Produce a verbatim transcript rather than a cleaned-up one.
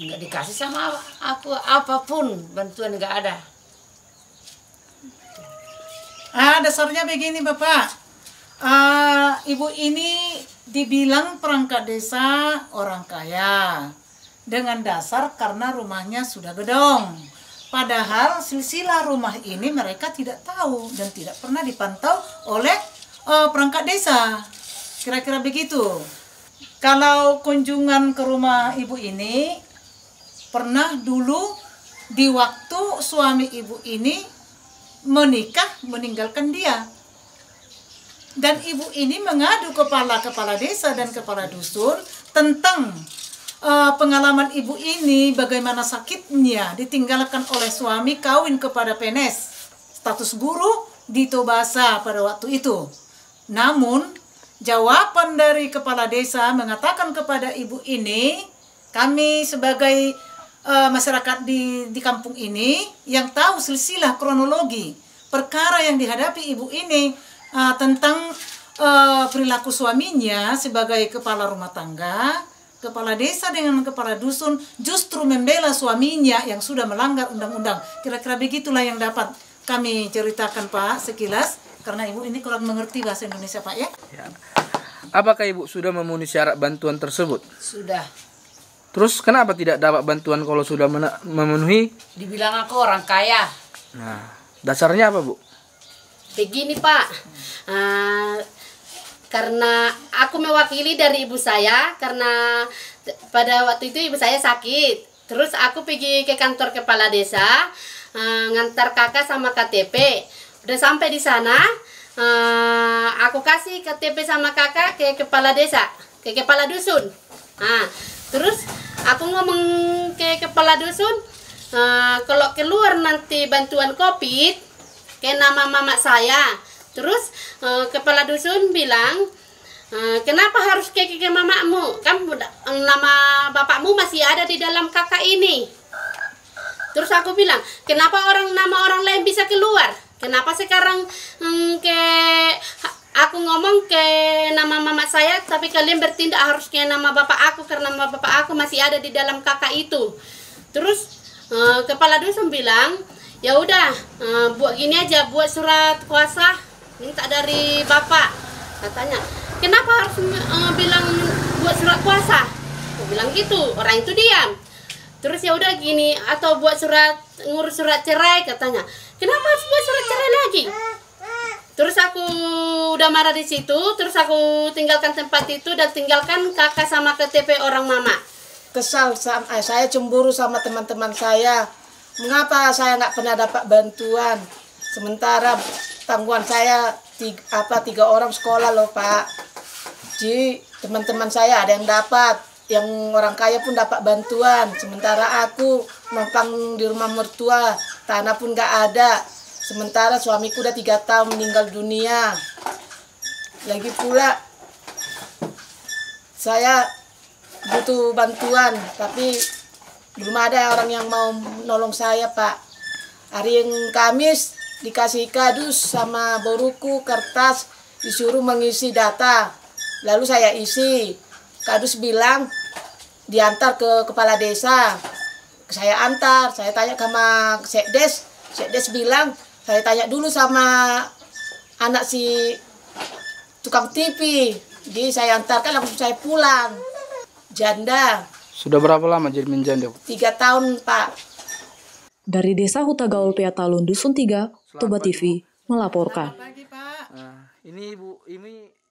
nggak dikasih sama aku apapun, bantuan nggak ada. Ah, dasarnya begini Bapak, uh, ibu ini dibilang perangkat desa orang kaya dengan dasar karena rumahnya sudah gedong. Padahal silsilah rumah ini mereka tidak tahu dan tidak pernah dipantau oleh uh, perangkat desa. Kira-kira begitu. Kalau kunjungan ke rumah ibu ini, pernah dulu di waktu suami ibu ini menikah meninggalkan dia. Dan ibu ini mengadu kepala kepala desa dan kepala dusun tentang uh, pengalaman ibu ini, bagaimana sakitnya ditinggalkan oleh suami kawin kepada P N S, status guru di Tobasa pada waktu itu. Namun jawaban dari kepala desa mengatakan kepada ibu ini, kami sebagai uh, masyarakat di, di kampung ini yang tahu silsilah kronologi perkara yang dihadapi ibu ini, uh, tentang uh, perilaku suaminya sebagai kepala rumah tangga, kepala desa dengan kepala dusun justru membela suaminya yang sudah melanggar undang-undang. Kira-kira begitulah yang dapat kami ceritakan Pak sekilas, karena ibu ini kurang mengerti bahasa Indonesia Pak ya. Ya. Apakah ibu sudah memenuhi syarat bantuan tersebut? Sudah. Terus kenapa tidak dapat bantuan kalau sudah memenuhi? Dibilang aku orang kaya. Nah, dasarnya apa Bu? Begini Pak, uh, karena aku mewakili dari ibu saya, karena pada waktu itu ibu saya sakit. Terus aku pergi ke kantor kepala desa, uh, ngantar kakak sama K T P. Udah sampai di sana, uh, aku kasih K T P sama kakak ke kepala desa, ke kepala dusun. Nah, terus aku ngomong ke kepala dusun, uh, kalau keluar nanti bantuan COVID ke nama mama saya. Terus uh, kepala dusun bilang, uh, kenapa harus ke ke mamamu? Kan nama bapakmu masih ada di dalam kakak ini. Terus aku bilang, kenapa orang nama orang lain bisa keluar? Kenapa sekarang hmm, ke aku ngomong ke nama mama saya, tapi kalian bertindak harus ke nama bapak aku karena nama bapak aku masih ada di dalam kakak itu. Terus uh, kepala dusun bilang, ya udah uh, buat gini aja, buat surat kuasa minta dari bapak. Katanya, kenapa harus uh, bilang buat surat kuasa? Aku bilang gitu, orang itu diam. Terus ya udah gini, atau buat surat ngurus surat cerai katanya. Kenapa harus buat surat cerai lagi? Terus aku udah marah di situ, terus aku tinggalkan tempat itu dan tinggalkan kakak sama K T P orang mama. Kesal, saya cemburu sama teman-teman saya. Mengapa saya nggak pernah dapat bantuan? Sementara tanggungan saya tiga, apa tiga orang sekolah loh Pak. Jadi teman-teman saya ada yang dapat, yang orang kaya pun dapat bantuan. Sementara aku numpang di rumah mertua, tanah pun nggak ada. Sementara suamiku udah tiga tahun meninggal dunia. Lagi pula saya butuh bantuan, tapi belum ada orang yang mau nolong saya Pak. Hari yang Kamis dikasih kardus sama boruku kertas, disuruh mengisi data. Lalu saya isi. Kardus bilang diantar ke kepala desa. Saya antar, saya tanya sama Sekdes. Sekdes bilang, saya tanya dulu sama anak si tukang T V. Jadi saya antarkan langsung saya pulang. Janda. Sudah berapa lama jadi menjanda? Tiga tahun Pak. Dari Desa Huta Gaul Peatalun Dusun tiga, Toba T V melaporkan. Selamat pagi Pak. Nah, ini Ibu, ini